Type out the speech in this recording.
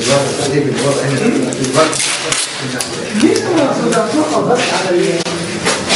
الوضع تقريبا الوضع هنا في الوقت ليه ما صدقتوها بس على